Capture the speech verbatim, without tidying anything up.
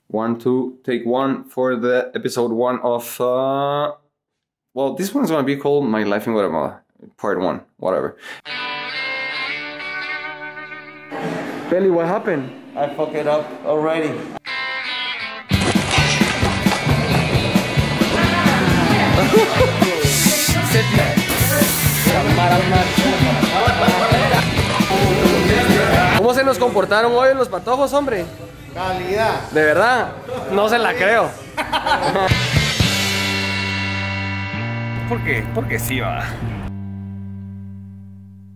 One, two, take one for the episode one of, uh, well, this one's gonna be called My Life in Guatemala, part one, whatever. Belly, what happened? I fucked it up already. ¿Cómo se nos comportaron hoy en los patojos, hombre? Calidad. De verdad, no se la creo. ¿Por qué? Porque sí, va.